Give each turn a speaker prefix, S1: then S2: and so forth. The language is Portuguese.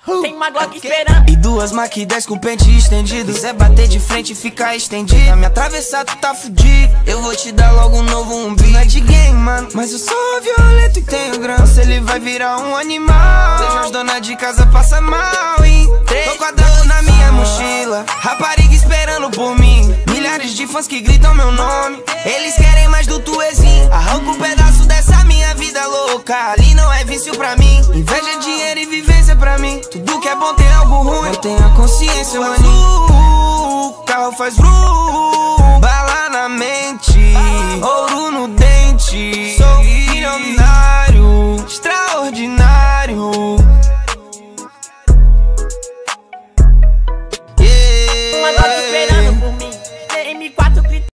S1: Tem uma Glock esperando.
S2: E duas Mach 10 com pente estendido. Quiser bater de frente e ficar estendido, pra me atravessar tu tá fudido. Eu vou te dar logo um novo umbigo. Não é de game, mano, mas eu sou violento e tenho grana. Se ele vai virar um animal, vejo as donas de casa passa mal, hein? Tô quadrado na minha mochila, rapariga esperando por mim. Milhares de fãs que gritam meu nome, eles querem mais do tuezinho. Arranca um pedaço dessa minha vida louca, ali não é vício pra mim. Inveja, dinheiro e vivência pra mim. Tudo que é bom tem algo ruim, mantenha a consciência, maninho. O carro faz bala na mente.